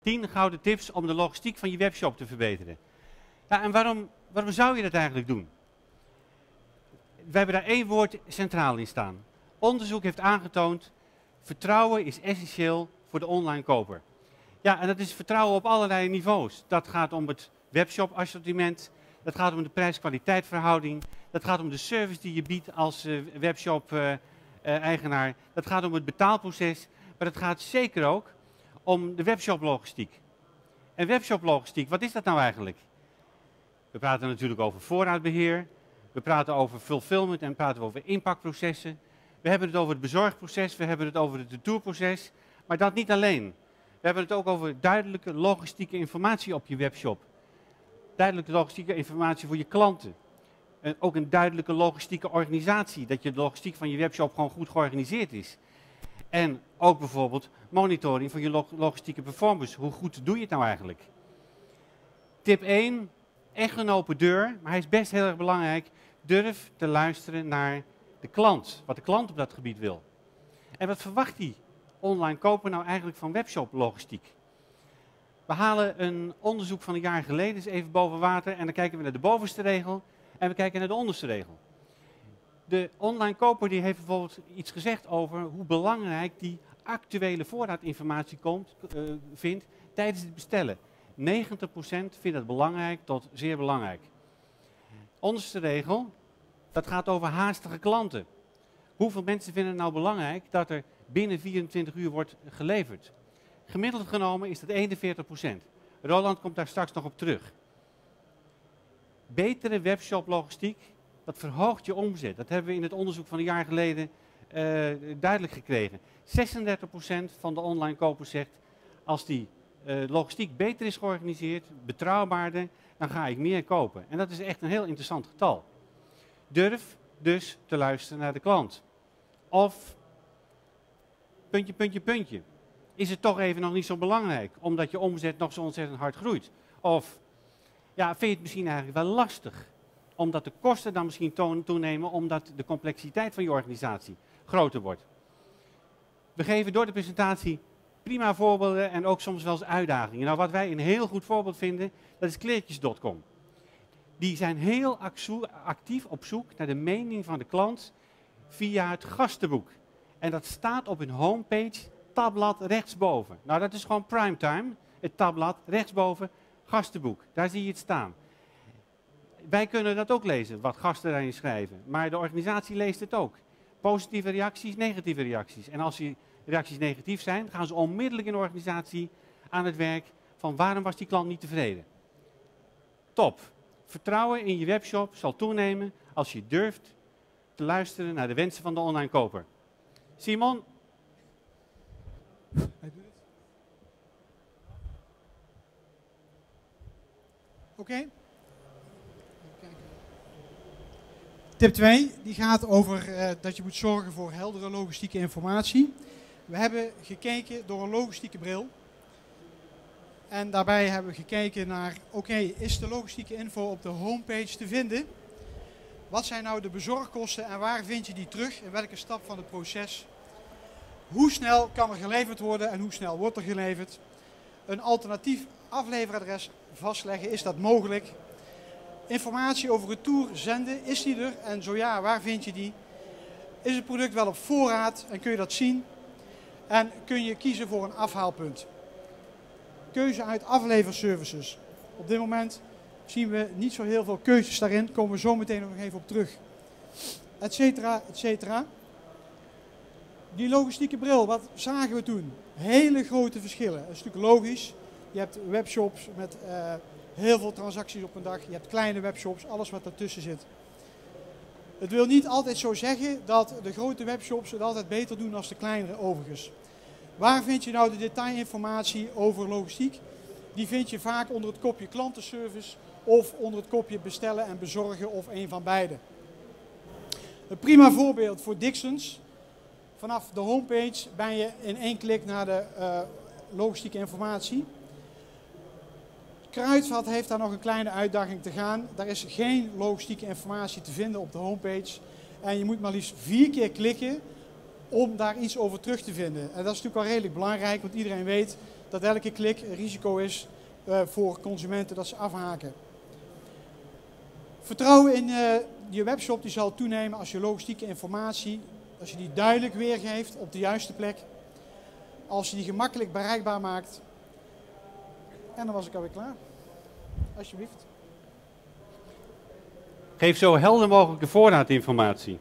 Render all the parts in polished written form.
10 gouden tips om de logistiek van je webshop te verbeteren. Ja, en waarom zou je dat eigenlijk doen? We hebben daar één woord centraal in staan. Onderzoek heeft aangetoond, vertrouwen is essentieel voor de online koper. Ja, en dat is vertrouwen op allerlei niveaus. Dat gaat om het webshop assortiment, dat gaat om de prijs-kwaliteit verhouding, dat gaat om de service die je biedt als webshop eigenaar, dat gaat om het betaalproces, maar het gaat zeker ook om de webshoplogistiek. En webshoplogistiek, wat is dat nou eigenlijk? We praten natuurlijk over voorraadbeheer, we praten over fulfillment en praten over inpakprocessen. We hebben het over het bezorgproces, we hebben het over het retourproces, maar dat niet alleen. We hebben het ook over duidelijke logistieke informatie op je webshop. Duidelijke logistieke informatie voor je klanten. En ook een duidelijke logistieke organisatie, dat je de logistiek van je webshop gewoon goed georganiseerd is. En ook bijvoorbeeld monitoring van je logistieke performance. Hoe goed doe je het nou eigenlijk? Tip 1, echt een open deur, maar hij is best heel erg belangrijk. Durf te luisteren naar de klant, wat de klant op dat gebied wil. En wat verwacht die online koper nou eigenlijk van webshoplogistiek? We halen een onderzoek van een jaar geleden eens even boven water en dan kijken we naar de bovenste regel en we kijken naar de onderste regel. De online koper die heeft bijvoorbeeld iets gezegd over hoe belangrijk die actuele voorraadinformatie vindt tijdens het bestellen. 90% vindt het belangrijk tot zeer belangrijk. Onderste regel, dat gaat over haastige klanten. Hoeveel mensen vinden het nou belangrijk dat er binnen 24 uur wordt geleverd? Gemiddeld genomen is dat 41%. Roland komt daar straks nog op terug. Betere webshoplogistiek, dat verhoogt je omzet. Dat hebben we in het onderzoek van een jaar geleden duidelijk gekregen. 36% van de online kopers zegt, als die logistiek beter is georganiseerd, betrouwbaarder, dan ga ik meer kopen. En dat is echt een heel interessant getal. Durf dus te luisteren naar de klant. Of, puntje, is het toch even nog niet zo belangrijk, omdat je omzet nog zo ontzettend hard groeit? Of, ja, vind je het misschien eigenlijk wel lastig, omdat de kosten dan misschien toenemen, omdat de complexiteit van je organisatie groter wordt? We geven door de presentatie prima voorbeelden en ook soms wel eens uitdagingen. Nou, wat wij een heel goed voorbeeld vinden, dat is kleertjes.com. Die zijn heel actief op zoek naar de mening van de klant via het gastenboek. En dat staat op hun homepage, tabblad rechtsboven. Nou, dat is gewoon primetime. Het tabblad rechtsboven, gastenboek. Daar zie je het staan. Wij kunnen dat ook lezen, wat gasten daarin schrijven. Maar de organisatie leest het ook. Positieve reacties, negatieve reacties. En als die reacties negatief zijn, gaan ze onmiddellijk in de organisatie aan het werk van waarom was die klant niet tevreden. Top. Vertrouwen in je webshop zal toenemen als je durft te luisteren naar de wensen van de online koper. Simon? Oké. Tip 2, die gaat over dat je moet zorgen voor heldere logistieke informatie. We hebben gekeken door een logistieke bril. En daarbij hebben we gekeken naar, oké, is de logistieke info op de homepage te vinden? Wat zijn nou de bezorgkosten en waar vind je die terug? In welke stap van het proces? Hoe snel kan er geleverd worden en hoe snel wordt er geleverd? Een alternatief afleveradres vastleggen, is dat mogelijk? Informatie over retour zenden, is die er? En zo ja, waar vind je die? Is het product wel op voorraad en kun je dat zien? En kun je kiezen voor een afhaalpunt? Keuze uit afleverservices. Op dit moment zien we niet zo heel veel keuzes daarin. Daar komen we zo meteen nog even op terug. Etcetera, etcetera. Die logistieke bril, wat zagen we toen? Hele grote verschillen. Dat is natuurlijk logisch. Je hebt webshops met heel veel transacties op een dag. Je hebt kleine webshops, alles wat ertussen zit. Het wil niet altijd zo zeggen dat de grote webshops het altijd beter doen dan de kleinere overigens. Waar vind je nou de detailinformatie over logistiek? Die vind je vaak onder het kopje klantenservice of onder het kopje bestellen en bezorgen of een van beide. Een prima voorbeeld voor Dixons. Vanaf de homepage ben je in één klik naar de logistieke informatie. Kruidvat heeft daar nog een kleine uitdaging te gaan. Daar is geen logistieke informatie te vinden op de homepage. En je moet maar liefst 4 keer klikken om daar iets over terug te vinden. En dat is natuurlijk wel redelijk belangrijk, want iedereen weet dat elke klik een risico is voor consumenten dat ze afhaken. Vertrouwen in je webshop die zal toenemen als je logistieke informatie, als je die duidelijk weergeeft op de juiste plek, als je die gemakkelijk bereikbaar maakt. En dan was ik alweer klaar. Alsjeblieft. Geef zo helder mogelijk de voorraadinformatie.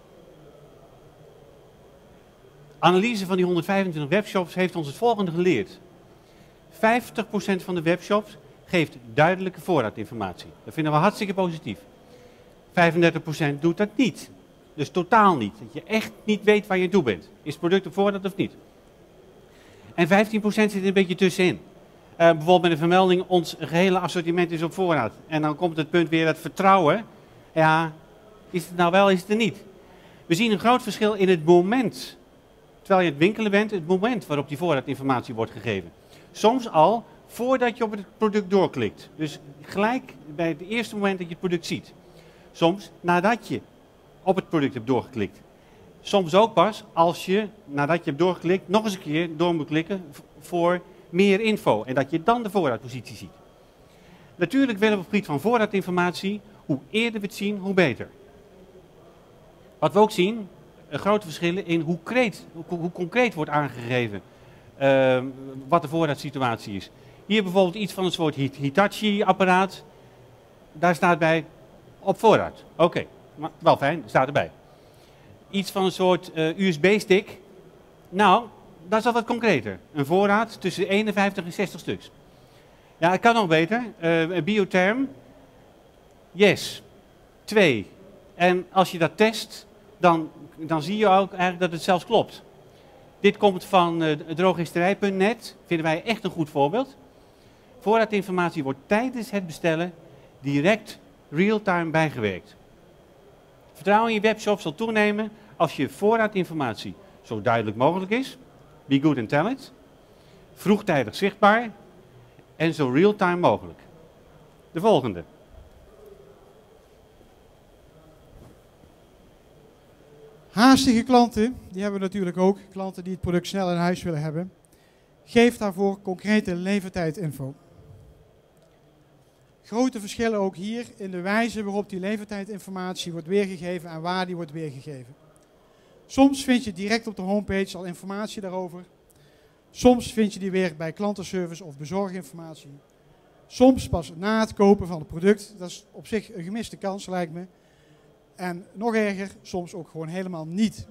Analyse van die 125 webshops heeft ons het volgende geleerd. 50% van de webshops geeft duidelijke voorraadinformatie. Dat vinden we hartstikke positief. 35% doet dat niet. Dus totaal niet. Dat je echt niet weet waar je toe bent. Is het product op voorraad of niet? En 15% zit er een beetje tussenin. Bijvoorbeeld met een vermelding, ons gehele assortiment is op voorraad. En dan komt het punt weer, dat vertrouwen. Ja, is het nou wel, is het er niet? We zien een groot verschil in het moment, terwijl je het winkelen bent, het moment waarop die voorraadinformatie wordt gegeven. Soms al voordat je op het product doorklikt. Dus gelijk bij het eerste moment dat je het product ziet. Soms nadat je op het product hebt doorgeklikt. Soms ook pas als je, nadat je hebt doorgeklikt, nog eens een keer door moet klikken voor meer info. En dat je dan de voorraadpositie ziet. Natuurlijk willen we op het gebied van voorraadinformatie, hoe eerder we het zien, hoe beter. Wat we ook zien, grote verschillen in hoe concreet wordt aangegeven wat de voorraadsituatie is. Hier bijvoorbeeld iets van een soort Hitachi-apparaat. Daar staat bij op voorraad. Oké, maar wel fijn, staat erbij. Iets van een soort USB-stick. Nou, dat is al wat concreter. Een voorraad tussen 51 en 60 stuks. Ja, het kan nog beter. Biotherm. Yes. 2. En als je dat test, dan zie je ook eigenlijk dat het zelfs klopt. Dit komt van drogisterij.net. Vinden wij echt een goed voorbeeld. Voorraadinformatie wordt tijdens het bestellen direct real-time bijgewerkt. Vertrouwen in je webshop zal toenemen als je voorraadinformatie zo duidelijk mogelijk is. Be good and tell it. Vroegtijdig zichtbaar. En zo real-time mogelijk. De volgende. Haastige klanten, die hebben we natuurlijk ook. Klanten die het product snel in huis willen hebben. Geef daarvoor concrete levertijdinfo. Grote verschillen ook hier in de wijze waarop die levertijdinformatie wordt weergegeven en waar die wordt weergegeven. Soms vind je direct op de homepage al informatie daarover. Soms vind je die weer bij klantenservice of bezorginformatie. Soms pas na het kopen van het product. Dat is op zich een gemiste kans, lijkt me. En nog erger, soms ook gewoon helemaal niet.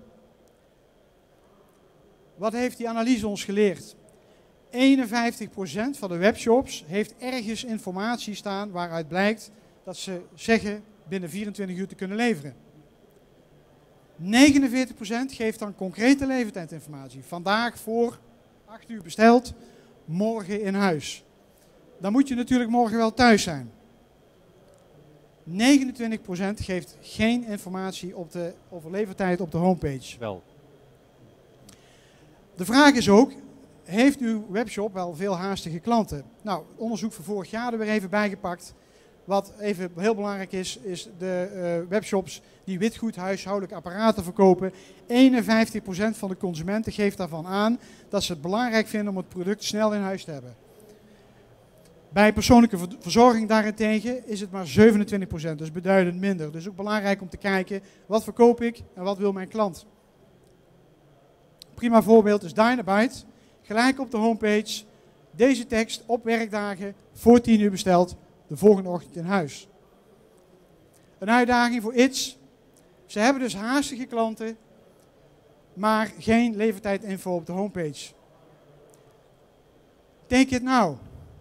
Wat heeft die analyse ons geleerd? 51% van de webshops heeft ergens informatie staan waaruit blijkt dat ze zeggen binnen 24 uur te kunnen leveren. 49% geeft dan concrete levertijdinformatie. Vandaag voor 8 uur besteld, morgen in huis. Dan moet je natuurlijk morgen wel thuis zijn. 29% geeft geen informatie over levertijd op de homepage. Wel. De vraag is ook, heeft uw webshop wel veel haastige klanten? Nou, het onderzoek van vorig jaar er weer even bijgepakt. Wat even heel belangrijk is de webshops die witgoed huishoudelijke apparaten verkopen. 51% van de consumenten geeft daarvan aan dat ze het belangrijk vinden om het product snel in huis te hebben. Bij persoonlijke verzorging daarentegen is het maar 27%, dus beduidend minder. Dus ook belangrijk om te kijken, wat verkoop ik en wat wil mijn klant? Prima voorbeeld is Dynabyte. Gelijk op de homepage, deze tekst op werkdagen voor 10 uur besteld, de volgende ochtend in huis. Een uitdaging voor It's. Ze hebben dus haastige klanten, maar geen levertijdinfo op de homepage. Take it now.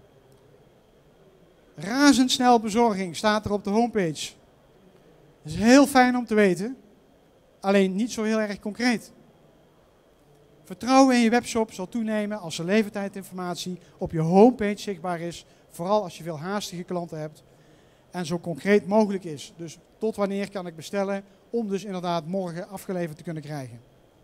Razendsnel bezorging staat er op de homepage. Dat is heel fijn om te weten, alleen niet zo heel erg concreet. Vertrouwen in je webshop zal toenemen als de levertijdinformatie op je homepage zichtbaar is, vooral als je veel haastige klanten hebt en zo concreet mogelijk is. Dus tot wanneer kan ik bestellen om dus inderdaad morgen afgeleverd te kunnen krijgen.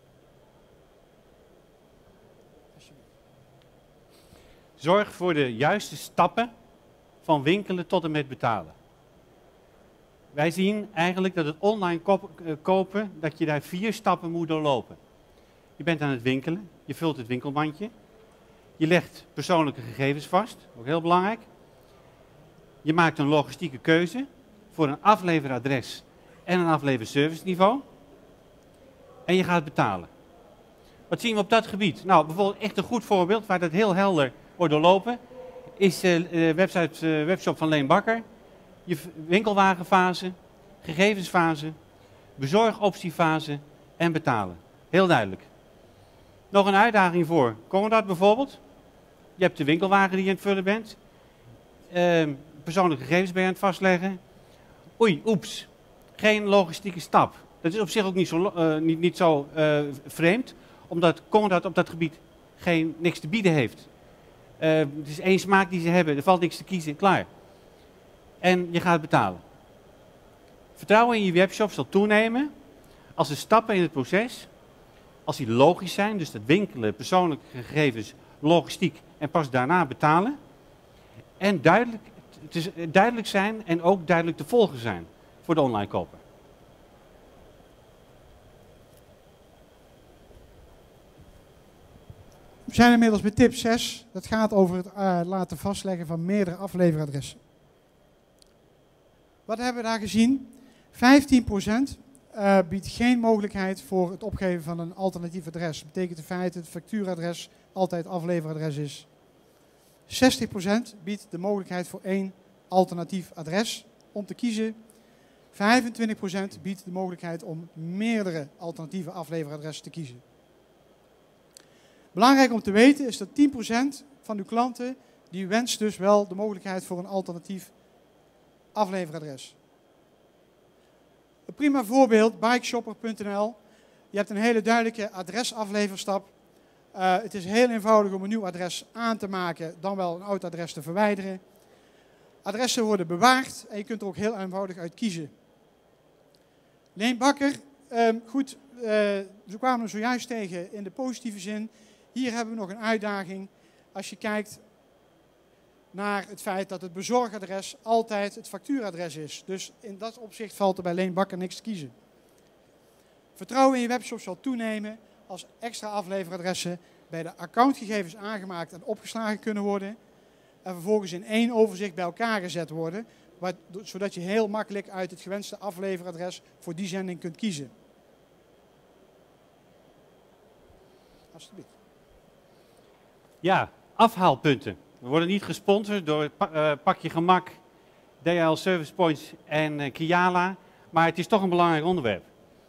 Zorg voor de juiste stappen van winkelen tot en met betalen. Wij zien eigenlijk dat het online kopen, dat je daar 4 stappen moet doorlopen. Je bent aan het winkelen, je vult het winkelmandje. Je legt persoonlijke gegevens vast, ook heel belangrijk. Je maakt een logistieke keuze voor een afleveradres en een afleverserviceniveau. En je gaat betalen. Wat zien we op dat gebied? Nou, bijvoorbeeld echt een goed voorbeeld waar dat heel helder wordt doorlopen, is de webshop van Leen Bakker. Je winkelwagenfase, gegevensfase, bezorgoptiefase en betalen. Heel duidelijk. Nog een uitdaging voor Conrad bijvoorbeeld. Je hebt de winkelwagen die je aan het vullen bent. Persoonlijke gegevens ben je aan het vastleggen. Oei, oeps. Geen logistieke stap. Dat is op zich ook niet zo vreemd, omdat Conrad op dat gebied niks te bieden heeft. Het is één smaak die ze hebben, er valt niks te kiezen, klaar. En je gaat betalen. Vertrouwen in je webshop zal toenemen als de stappen in het proces, als die logisch zijn, dus dat winkelen, persoonlijke gegevens, logistiek en pas daarna betalen. En duidelijk zijn en ook duidelijk te volgen zijn voor de online koper. We zijn inmiddels bij tip 6. Dat gaat over het laten vastleggen van meerdere afleveradressen. Wat hebben we daar gezien? 15% biedt geen mogelijkheid voor het opgeven van een alternatief adres. Dat betekent in feite dat het factuuradres altijd afleveradres is. 60% biedt de mogelijkheid voor één alternatief adres om te kiezen. 25% biedt de mogelijkheid om meerdere alternatieve afleveradressen te kiezen. Belangrijk om te weten is dat 10% van uw klanten die wenst dus wel de mogelijkheid voor een alternatief afleveradres. Een prima voorbeeld, bikeshopper.nl. Je hebt een hele duidelijke adresafleverstap. Het is heel eenvoudig om een nieuw adres aan te maken, dan wel een oud adres te verwijderen. Adressen worden bewaard en je kunt er ook heel eenvoudig uit kiezen. Leen Bakker, goed, we kwamen er zojuist tegen in de positieve zin. Hier hebben we nog een uitdaging als je kijkt naar het feit dat het bezorgadres altijd het factuuradres is. Dus in dat opzicht valt er bij Leen Bakker niks te kiezen. Vertrouwen in je webshop zal toenemen als extra afleveradressen bij de accountgegevens aangemaakt en opgeslagen kunnen worden. En vervolgens in één overzicht bij elkaar gezet worden, zodat je heel makkelijk uit het gewenste afleveradres voor die zending kunt kiezen. Alsjeblieft. Ja, afhaalpunten. We worden niet gesponsord door Pakje Gemak, DHL Service Points en Kiala, maar het is toch een belangrijk onderwerp.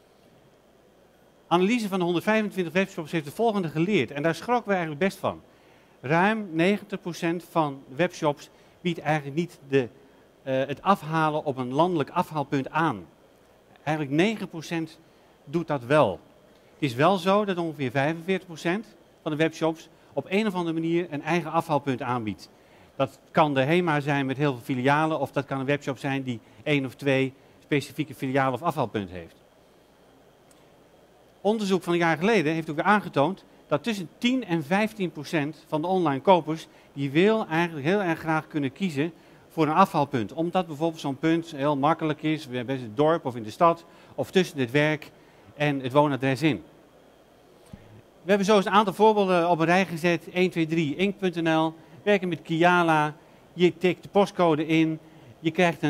Analyse van de 125 webshops heeft het volgende geleerd en daar schrokken we eigenlijk best van. Ruim 90% van webshops biedt eigenlijk niet het afhalen op een landelijk afhaalpunt aan. Eigenlijk 9% doet dat wel. Het is wel zo dat ongeveer 45% van de webshops op een of andere manier een eigen afhaalpunt aanbiedt. Dat kan de HEMA zijn met heel veel filialen of dat kan een webshop zijn die 1 of 2 specifieke filialen of afhaalpunten heeft. Onderzoek van een jaar geleden heeft ook weer aangetoond dat tussen 10 en 15% van de online kopers die wil eigenlijk heel erg graag kunnen kiezen voor een afhaalpunt. Omdat bijvoorbeeld zo'n punt heel makkelijk is, bij het dorp of in de stad of tussen het werk en het woonadres in. We hebben zo eens een aantal voorbeelden op een rij gezet. 1, 2, 3, Ink.nl, werken met Kiala, je tikt de postcode in, je krijgt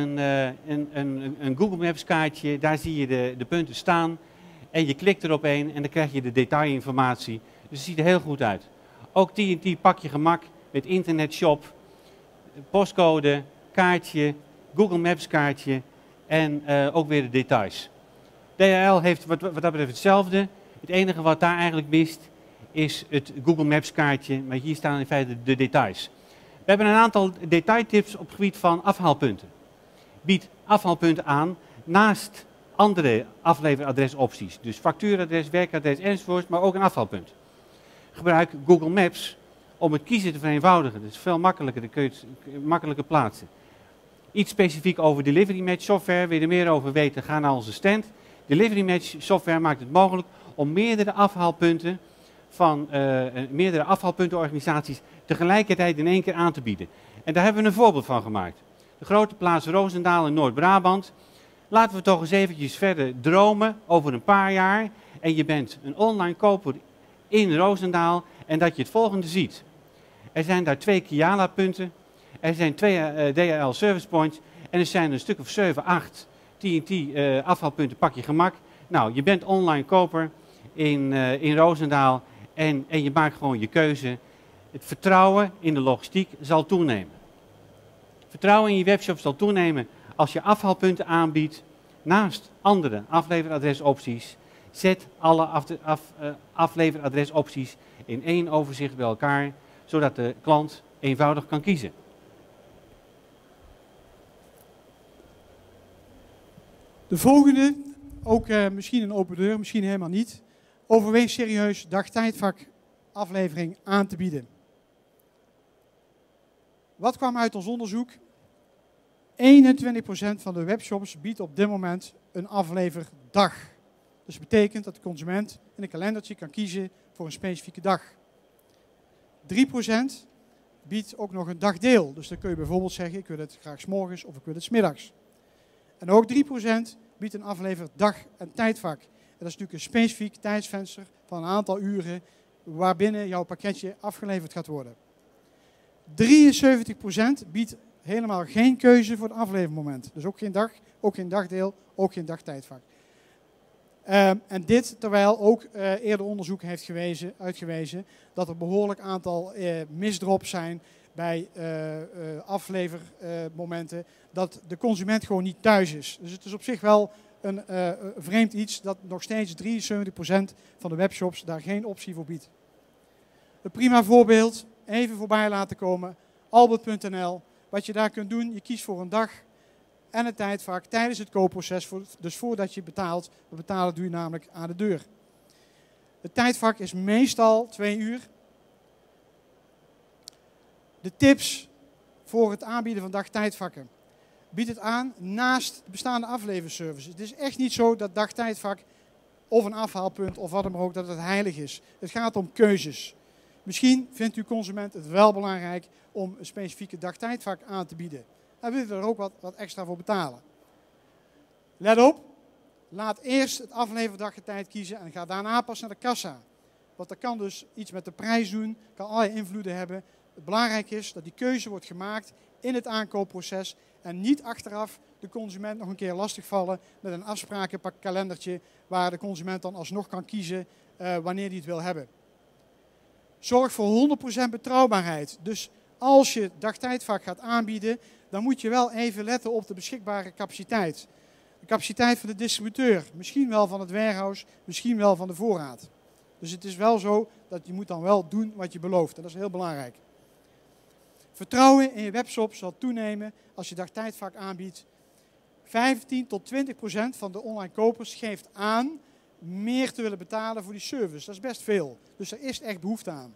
een Google Maps kaartje, daar zie je de punten staan en je klikt erop een en dan krijg je de detailinformatie. Dus het ziet er heel goed uit. Ook TNT Pakje Gemak met internetshop, postcode, kaartje, Google Maps kaartje en ook weer de details. DHL heeft wat dat betreft hetzelfde. Het enige wat daar eigenlijk mist is het Google Maps kaartje, maar hier staan in feite de details. We hebben een aantal detailtips op het gebied van afhaalpunten. Bied afhaalpunten aan naast andere afleveradresopties. Dus factuuradres, werkadres enzovoort, maar ook een afhaalpunt. Gebruik Google Maps om het kiezen te vereenvoudigen. Dat is veel makkelijker, dan kun je het makkelijker plaatsen. Iets specifiek over Delivery Match software, wil je er meer over weten, ga naar onze stand. Delivery Match software maakt het mogelijk om meerdere afhaalpunten van meerdere afhaalpuntenorganisaties tegelijkertijd in één keer aan te bieden. En daar hebben we een voorbeeld van gemaakt. De grote plaats Roosendaal in Noord-Brabant. Laten we toch eens eventjes verder dromen over een paar jaar. En je bent een online koper in Roosendaal en dat je het volgende ziet. Er zijn daar 2 Kiala-punten. Er zijn 2 DHL service points. En er zijn een stuk of 7, 8 TNT afhaalpunten, pak je gemak. Nou, je bent online koper in Roosendaal en je maakt gewoon je keuze. Het vertrouwen in de logistiek zal toenemen. Vertrouwen in je webshop zal toenemen als je afhaalpunten aanbiedt naast andere afleveradresopties. Zet alle afleveradresopties in één overzicht bij elkaar, zodat de klant eenvoudig kan kiezen. De volgende, ook misschien een open deur, misschien helemaal niet. Overweeg serieus dag-tijdvak aflevering aan te bieden. Wat kwam uit ons onderzoek? 21% van de webshops biedt op dit moment een afleverdag. Dus dat betekent dat de consument in een kalendertje kan kiezen voor een specifieke dag. 3% biedt ook nog een dagdeel. Dus dan kun je bijvoorbeeld zeggen, ik wil het graag 's morgens of ik wil het 's middags. En ook 3% biedt een afleverdag en tijdvak. En dat is natuurlijk een specifiek tijdsvenster van een aantal uren waarbinnen jouw pakketje afgeleverd gaat worden. 73% biedt helemaal geen keuze voor het aflevermoment. Dus ook geen dag, ook geen dagdeel, ook geen dagtijdvak. En dit terwijl ook eerder onderzoek heeft uitgewezen dat er behoorlijk aantal misdrops zijn bij aflevermomenten, dat de consument gewoon niet thuis is. Dus het is op zich wel een vreemd iets dat nog steeds 73% van de webshops daar geen optie voor biedt. Een prima voorbeeld, even voorbij laten komen, Albert.nl. Wat je daar kunt doen, je kiest voor een dag en een tijdvak tijdens het koopproces, dus voordat je betaalt. Betalen doe je namelijk aan de deur. Het tijdvak is meestal 2 uur. De tips voor het aanbieden van dagtijdvakken. Bied het aan naast de bestaande afleverservice. Het is echt niet zo dat dagtijdvak of een afhaalpunt of wat dan ook, dat het heilig is. Het gaat om keuzes. Misschien vindt uw consument het wel belangrijk om een specifieke dagtijdvak aan te bieden. Dan wil je er ook wat extra voor betalen. Let op, laat eerst het afleverdaggetijд kiezen en ga daarna pas naar de kassa. Want dat kan dus iets met de prijs doen, kan allerlei invloeden hebben. Het belangrijk is dat die keuze wordt gemaakt in het aankoopproces en niet achteraf de consument nog een keer lastigvallen met een afsprakenkalendertje waar de consument dan alsnog kan kiezen wanneer hij het wil hebben. Zorg voor 100% betrouwbaarheid. Dus als je dagtijdvak gaat aanbieden, dan moet je wel even letten op de beschikbare capaciteit. De capaciteit van de distributeur, misschien wel van het warehouse, misschien wel van de voorraad. Dus het is wel zo dat je moet dan wel doen wat je belooft. En dat is heel belangrijk. Vertrouwen in je webshop zal toenemen als je dagtijdvak aanbiedt. 15 tot 20% van de online kopers geeft aan meer te willen betalen voor die service. Dat is best veel. Dus er is echt behoefte aan.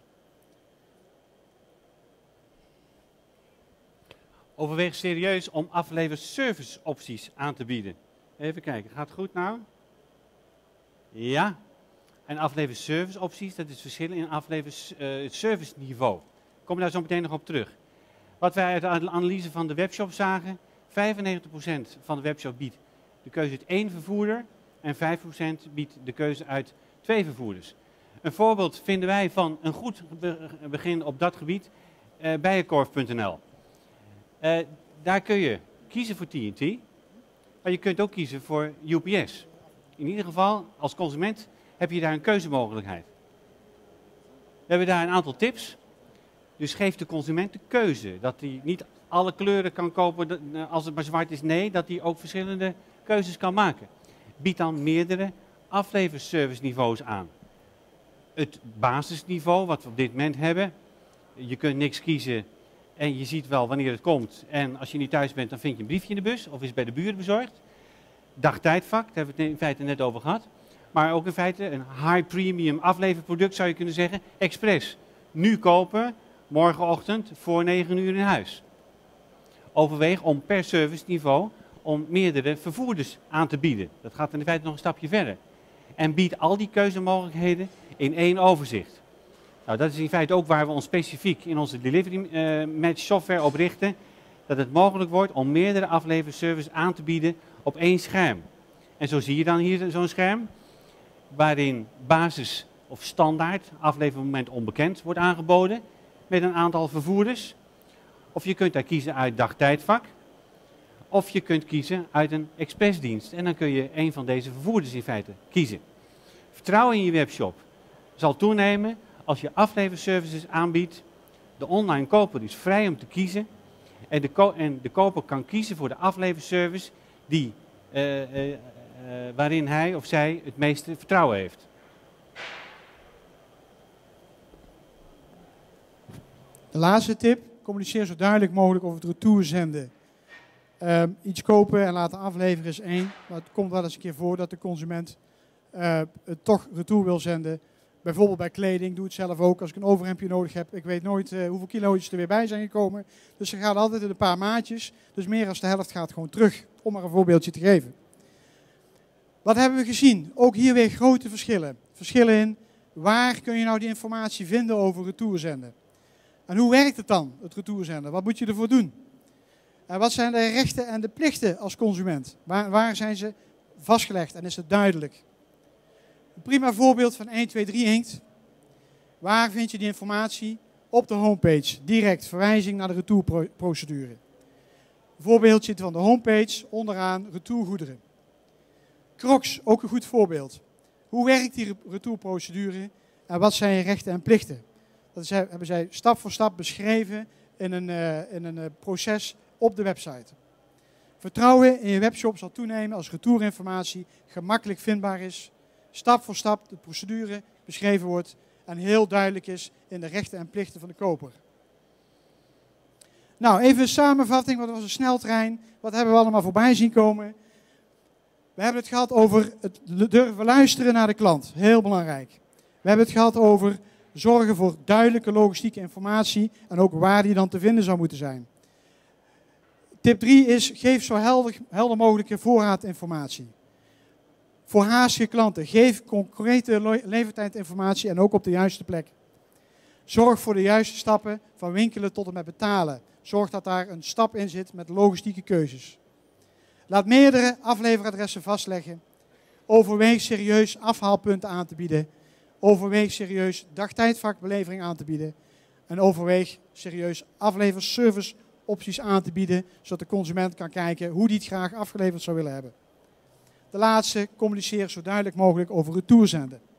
Overweeg serieus om afleverservice opties aan te bieden. Even kijken, gaat het goed nou? Ja. En afleverservice opties, dat is verschillen in afleverservice niveau. Ik kom daar zo meteen nog op terug. Wat wij uit de analyse van de webshop zagen, 95% van de webshop biedt de keuze uit 1 vervoerder en 5% biedt de keuze uit 2 vervoerders. Een voorbeeld vinden wij van een goed begin op dat gebied, Bijenkorf.nl. Daar kun je kiezen voor TNT, maar je kunt ook kiezen voor UPS. In ieder geval, als consument heb je daar een keuzemogelijkheid. We hebben daar een aantal tips. Dus geef de consument de keuze. Dat hij niet alle kleuren kan kopen als het maar zwart is. Nee, dat hij ook verschillende keuzes kan maken. Bied dan meerdere afleverservice niveaus aan. Het basisniveau wat we op dit moment hebben. Je kunt niks kiezen en je ziet wel wanneer het komt. En als je niet thuis bent, dan vind je een briefje in de bus of is bij de buurt bezorgd. Dagtijdvak, daar hebben we het in feite net over gehad. Maar ook in feite een high premium afleverproduct zou je kunnen zeggen. Express. Nu kopen, morgenochtend voor 9 uur in huis. Overweeg om per serviceniveau om meerdere vervoerders aan te bieden. Dat gaat in feite nog een stapje verder. En bied al die keuzemogelijkheden in één overzicht. Nou, dat is in feite ook waar we ons specifiek in onze delivery match software op richten. Dat het mogelijk wordt om meerdere afleverservices aan te bieden op één scherm. En zo zie je dan hier zo'n scherm, waarin basis of standaard aflevermoment onbekend wordt aangeboden. met een aantal vervoerders. Of je kunt daar kiezen uit dag-tijdvak. Of je kunt kiezen uit een expressdienst. En dan kun je een van deze vervoerders in feite kiezen. Vertrouwen in je webshop zal toenemen als je afleverservices aanbiedt. De online koper is vrij om te kiezen. En de koper kan kiezen voor de afleverservice waarin hij of zij het meeste vertrouwen heeft. De laatste tip, communiceer zo duidelijk mogelijk over het retourzenden. Iets kopen en laten afleveren is één, maar het komt wel eens een keer voor dat de consument het toch retour wil zenden. Bijvoorbeeld bij kleding, doe het zelf ook. Als ik een overhemdje nodig heb, ik weet nooit hoeveel kilo's er weer bij zijn gekomen. Dus er gaat altijd in een paar maatjes, dus meer dan de helft gaat gewoon terug, om maar een voorbeeldje te geven. Wat hebben we gezien? Ook hier weer grote verschillen. Verschillen in, waar kun je nou die informatie vinden over retourzenden? En hoe werkt het dan, het retourzenden? Wat moet je ervoor doen? En wat zijn de rechten en de plichten als consument? Waar zijn ze vastgelegd en is het duidelijk? Een prima voorbeeld van 1, 2, 3 inkt. Waar vind je die informatie? Op de homepage, direct, verwijzing naar de retourprocedure. Een voorbeeldje van de homepage, onderaan retourgoederen. Crocs, ook een goed voorbeeld. Hoe werkt die retourprocedure en wat zijn je rechten en plichten? Dat hebben zij stap voor stap beschreven in een proces op de website. Vertrouwen in je webshop zal toenemen als retourinformatie gemakkelijk vindbaar is, stap voor stap de procedure beschreven wordt en heel duidelijk is in de rechten en plichten van de koper. Nou, even een samenvatting, wat was een sneltrein, wat hebben we allemaal voorbij zien komen? We hebben het gehad over het durven luisteren naar de klant, heel belangrijk. We hebben het gehad over zorgen voor duidelijke logistieke informatie en ook waar die dan te vinden zou moeten zijn. Tip 3 is, geef zo helder mogelijke voorraadinformatie. Voor haastige klanten, geef concrete levertijdinformatie en ook op de juiste plek. Zorg voor de juiste stappen van winkelen tot en met betalen. Zorg dat daar een stap in zit met logistieke keuzes. Laat meerdere afleveradressen vastleggen. Overweeg serieus afhaalpunten aan te bieden. Overweeg serieus dagtijdvakbelevering aan te bieden. En overweeg serieus afleverservice opties aan te bieden, zodat de consument kan kijken hoe die het graag afgeleverd zou willen hebben. De laatste, communiceer zo duidelijk mogelijk over retourzenden.